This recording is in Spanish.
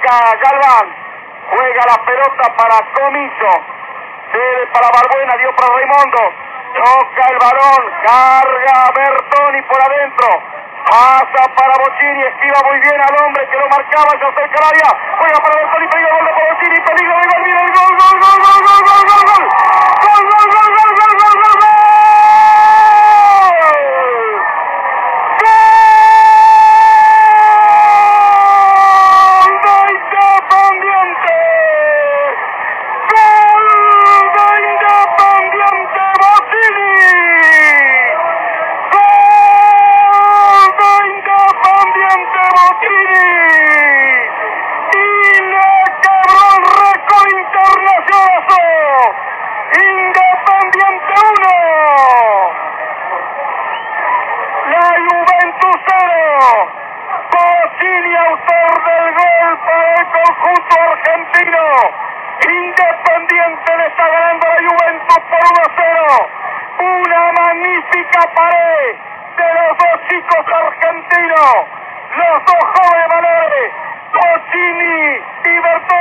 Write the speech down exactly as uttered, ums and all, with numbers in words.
marca Galván. Juega la pelota para Comiso. Cede para Balbuena, dio para Raimondo. Toca el balón, carga Bertoni por adentro. Pasa para Bocini, esquiva muy bien al hombre que lo marcaba, se acerca al área. Juega para Bertoni, peligro de gol de Bocini, peligro de gol, mira el gol, gol, gol, gol, gol, gol, gol, gol, gol, gol, gol, gol, gol, gol, gol, gol, gol. Independiente le está ganando la Juventus por uno a cero. Una magnífica pared de los dos chicos argentinos, los dos jóvenes valores, Bocini y Bertoni.